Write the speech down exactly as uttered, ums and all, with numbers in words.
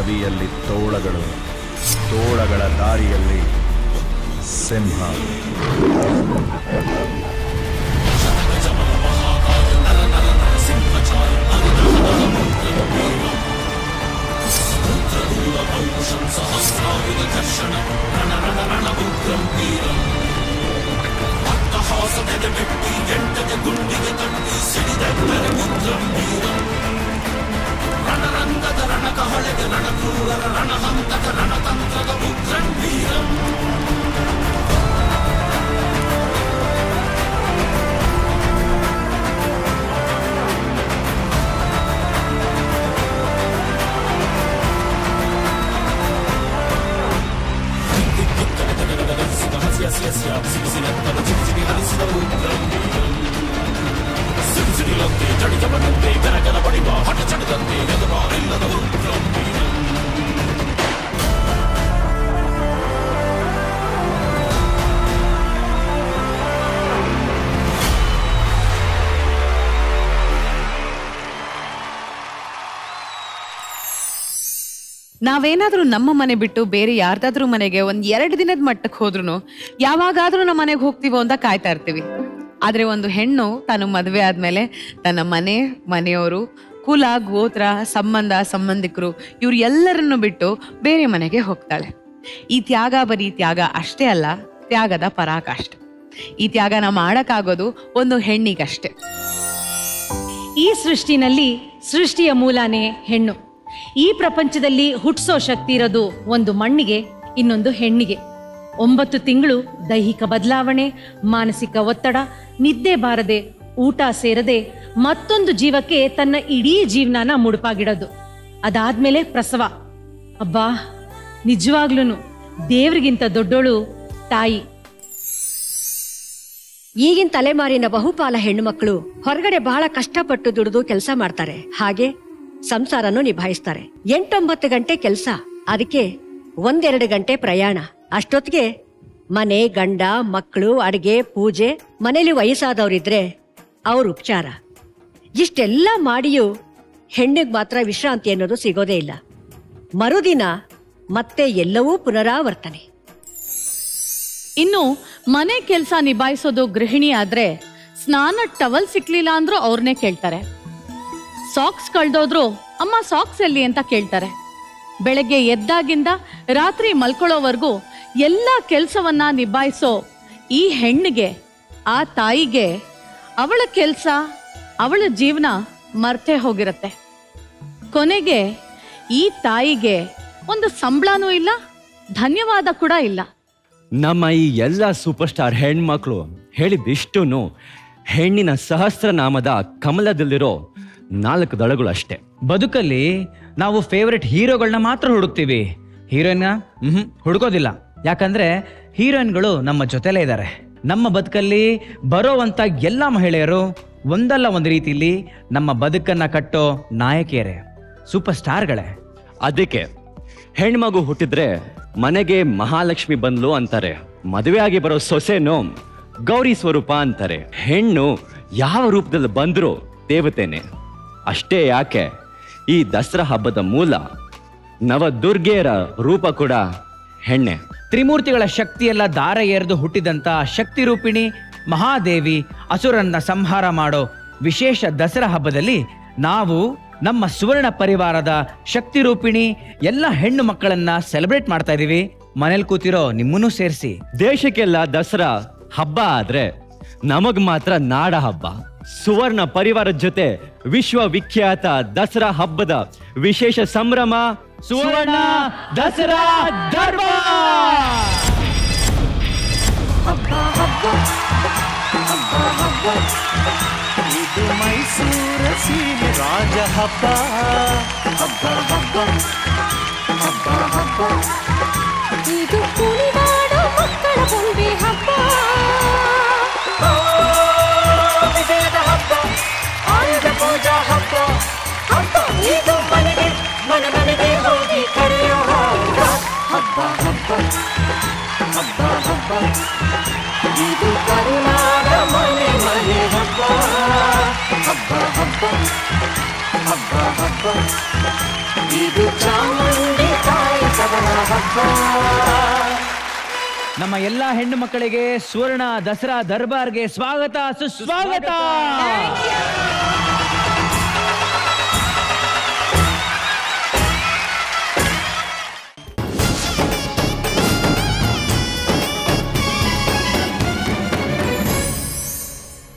ಸವಿಯಲ್ಲಿ ತೋಳಗಳು, ತೋಳಗಳ ದಾರಿಯಲ್ಲಿ ಸಿಂಹ. ನಾವೇನಾದ್ರೂ ನಮ್ಮ ಮನೆ ಬಿಟ್ಟು ಬೇರೆ ಯಾರ್ದಾದ್ರೂ ಮನೆಗೆ ಒಂದ್ ಎರಡು ದಿನದ ಮಟ್ಟಕ್ಕೆ ಹೋದ್ರು ಯಾವಾಗಾದ್ರೂ ನಮ್ಮ ಮನೆಗೆ ಹೋಗ್ತೀವೋ ಅಂತ ಕಾಯ್ತಾ ಇರ್ತೀವಿ. ಆದ್ರೆ ಒಂದು ಹೆಣ್ಣು ತಾನು ಮದುವೆ ಆದ್ಮೇಲೆ ತನ್ನ ಮನೆ, ಮನೆಯವರು, ಕುಲ, ಗೋತ್ರ, ಸಂಬಂಧ, ಸಂಬಂಧಿಕರು ಇವ್ರು ಎಲ್ಲರನ್ನು ಬಿಟ್ಟು ಬೇರೆ ಮನೆಗೆ ಹೋಗ್ತಾಳೆ. ಈ ತ್ಯಾಗ ಬರೀ ತ್ಯಾಗ ಅಷ್ಟೇ ಅಲ್ಲ, ತ್ಯಾಗದ ಪರಾಕಾಷ್ಠೆ. ಈ ತ್ಯಾಗನ ಮಾಡಕ್ಕಾಗೋದು ಒಂದು ಹೆಣ್ಣಿಗಷ್ಟೆ. ಈ ಸೃಷ್ಟಿನಲ್ಲಿ ಸೃಷ್ಟಿಯ ಮೂಲನೇ ಹೆಣ್ಣು. ಈ ಪ್ರಪಂಚದಲ್ಲಿ ಹುಟ್ಟಿಸೋ ಶಕ್ತಿ ಇರೋದು ಒಂದು ಮಣ್ಣಿಗೆ, ಇನ್ನೊಂದು ಹೆಣ್ಣಿಗೆ. ಒಂಬತ್ತು ತಿಂಗಳು ದೈಹಿಕ ಬದಲಾವಣೆ, ಮಾನಸಿಕ ಒತ್ತಡ, ನಿದ್ದೆ ಬಾರದೆ, ಊಟ ಸೇರದೆ ಮತ್ತೊಂದು ಜೀವಕ್ಕೆ ತನ್ನ ಇಡೀ ಜೀವನನ ಮುಡುಪಾಗಿಡೋದು. ಅದಾದ್ಮೇಲೆ ಪ್ರಸವ. ಅಬ್ಬಾ, ನಿಜವಾಗ್ಲೂ ದೇವ್ರಿಗಿಂತ ದೊಡ್ಡೋಳು ತಾಯಿ. ಈಗಿನ ತಲೆಮಾರಿನ ಬಹುಪಾಲ ಹೆಣ್ಣು ಮಕ್ಕಳು ಹೊರಗಡೆ ಬಹಳ ಕಷ್ಟಪಟ್ಟು ದುಡಿದು ಕೆಲಸ ಮಾಡ್ತಾರೆ, ಹಾಗೆ ಸಂಸಾರನು ನಿಭಾಯಿಸ್ತಾರೆ. ಎಂಟೊಂಬತ್ತು ಗಂಟೆ ಕೆಲಸ, ಅದಕ್ಕೆ ಒಂದೆರಡು ಗಂಟೆ ಪ್ರಯಾಣ. ಅಷ್ಟೊತ್ತಿಗೆ ಮನೆ, ಗಂಡ, ಮಕ್ಕಳು, ಅಡಿಗೆ, ಪೂಜೆ, ಮನೇಲಿ ವಯಸ್ಸಾದವರಿದ್ರೆ ಅವ್ರ ಉಪಚಾರ. ಇಷ್ಟೆಲ್ಲ ಮಾಡಿಯೂ ಹೆಣ್ಣಿಗೆ ಮಾತ್ರ ವಿಶ್ರಾಂತಿ ಅನ್ನೋದು ಸಿಗೋದೇ ಇಲ್ಲ. ಮರುದಿನ ಮತ್ತೆ ಎಲ್ಲವೂ ಪುನರಾವರ್ತನೆ. ಇನ್ನು ಮನೆ ಕೆಲಸ ನಿಭಾಯಿಸೋದು ಗೃಹಿಣಿ ಆದ್ರೆ ಸ್ನಾನ ಟವಲ್ ಸಿಕ್ಲಿಲ್ಲ ಅಂದ್ರೂ ಅವ್ರನ್ನೇ ಕೇಳ್ತಾರೆ. ಸಾಕ್ಸ್ ಕಳ್ದೋದ್ರು ಅಮ್ಮ ಸಾಕ್ಸ್ ಎಲ್ಲಿ ಅಂತ ಕೇಳ್ತಾರೆ. ಬೆಳಗ್ಗೆ ಎದ್ದಾಗಿಂದ ರಾತ್ರಿ ಮಲ್ಕೊಳ್ಳೋವರೆಗೂ ಎಲ್ಲ ಕೆಲಸವನ್ನ ನಿಭಾಯಿಸೋ ಈ ಹೆಣ್ಣಿಗೆ, ಆ ತಾಯಿಗೆ ಅವಳ ಕೆಲಸ, ಅವಳ ಜೀವನ ಮರ್ತೇ ಹೋಗಿರತ್ತೆ. ಕೊನೆಗೆ ಈ ತಾಯಿಗೆ ಒಂದು ಸಂಬಳನೂ ಇಲ್ಲ, ಧನ್ಯವಾದ ಕೂಡ ಇಲ್ಲ. ನಮ್ಮ ಈ ಎಲ್ಲ ಸೂಪರ್ ಸ್ಟಾರ್ ಹೆಣ್ಮಕ್ಳು ಹೇಳಿದಿಷ್ಟೂ ಹೆಣ್ಣಿನ ಸಹಸ್ರನಾಮದ ಕಮಲದಲ್ಲಿರೋ ನಾಲ್ಕು ದಳಗಳು ಅಷ್ಟೇ. ಬದುಕಲ್ಲಿ ನಾವು ಫೇವ್ರೆಟ್ ಹೀರೋಗಳನ್ನ ಮಾತ್ರ ಹುಡುಕ್ತೀವಿ, ಹೀರೋಯಿನ್ ಹ್ಮ್ ಹುಡುಕೋದಿಲ್ಲ. ಯಾಕಂದ್ರೆ ಹೀರೋಯಿನ್ಗಳು ನಮ್ಮ ಜೊತೆಲೇ ಇದ್ದಾರೆ. ನಮ್ಮ ಬದುಕಲ್ಲಿ ಬರೋವಂಥ ಎಲ್ಲ ಮಹಿಳೆಯರು ಒಂದಲ್ಲ ಒಂದು ರೀತಿಯಲ್ಲಿ ನಮ್ಮ ಬದುಕನ್ನ ಕಟ್ಟೋ ನಾಯಕಿಯರೇ, ಸೂಪರ್ ಸ್ಟಾರ್ಗಳೇ. ಅದಕ್ಕೆ ಹೆಣ್ಮಗು ಹುಟ್ಟಿದ್ರೆ ಮನೆಗೆ ಮಹಾಲಕ್ಷ್ಮಿ ಬಂದ್ಲು ಅಂತಾರೆ, ಮದುವೆ ಆಗಿ ಬರೋ ಸೊಸೆನೋ ಗೌರಿ ಸ್ವರೂಪ ಅಂತಾರೆ. ಹೆಣ್ಣು ಯಾವ ರೂಪದಲ್ಲಿ ಬಂದ್ರು ದೇವತೆನೆ. ಅಷ್ಟೇ ಯಾಕೆ, ಈ ದಸರಾ ಹಬ್ಬದ ಮೂಲ ನವದುರ್ಗೆಯರ ರೂಪ ಕೂಡ ಹೆಣ್ಣೆ. ತ್ರಿಮೂರ್ತಿಗಳ ಶಕ್ತಿಯೆಲ್ಲ ದಾರ ಎರೆದು ಹುಟ್ಟಿದಂತ ಶಕ್ತಿ ರೂಪಿಣಿ ಮಹಾದೇವಿ ಅಸುರನ್ನ ಸಂಹಾರ ಮಾಡೋ ವಿಶೇಷ ದಸರಾ ಹಬ್ಬದಲ್ಲಿ ನಾವು ನಮ್ಮ ಸುವರ್ಣ ಪರಿವಾರದ ಶಕ್ತಿ ರೂಪಿಣಿ ಎಲ್ಲ ಹೆಣ್ಣು ಮಕ್ಕಳನ್ನ ಸೆಲೆಬ್ರೇಟ್ ಮಾಡ್ತಾ ಇದೀವಿ. ಮನೇಲಿ ಕೂತಿರೋ ನಿಮ್ಮನ್ನೂ ಸೇರಿಸಿ. ದೇಶಕ್ಕೆಲ್ಲ ದಸರಾ ಹಬ್ಬ ಆದ್ರೆ ನಮಗ್ ಮಾತ್ರ ನಾಡ ಹಬ್ಬ. ಸುವರ್ಣ ಪರಿವಾರದ ಜೊತೆ ವಿಶ್ವವಿಖ್ಯಾತ ದಸರಾ ಹಬ್ಬದ ವಿಶೇಷ ಸಂಭ್ರಮ ಸುವರ್ಣ ದಸರಾ ದರ್ಬಾರ್. ಇದು ಮೈಸೂರ ಸೀಮೆ ರಾಜ ಹಬ್ಬ. ಹಬ್ಬ ಹಬ್ಬ ಹಬ್ಬ ಹಬ್ಬ ಇದು ಕುಣಿದಾಡೋ ಮಕ್ಕಳ ಬೊಂಬೆ ಹಬ್ಬ. ವಿಜಯದ ಹಬ್ಬ, ಆಯುಧ ಪೂಜಾ ಹಬ್ಬ. ಹಬ್ಬ ಇದು ಮನೆಗೆ ಮನೆ ಮನೆಗೆ ಹೋಗಿ ಕರೆಯೋ ಹಬ್ಬ. ಹಬ್ಬ ಹಬ್ಬ ಹಬ್ಬ ಹಬ್ಬ ಇದು ಕರುನಾಡ ಮನೆ ಮನೆ ಹಬ್ಬ. ಹಬ್ಬ ಹಬ್ಬ ಹಬ್ಬ ಹಬ್ಬ ಇದು ಚಾಮುಂಡಿ ಹಬ್ಬ. ನಮ್ಮ ಎಲ್ಲಾ ಹೆಣ್ಣು ಮಕ್ಕಳಿಗೆ ಸುವರ್ಣ ದಸರಾ ದರ್ಬಾರ್ಗೆ ಸ್ವಾಗತ ಸುಸ್ವಾಗತ.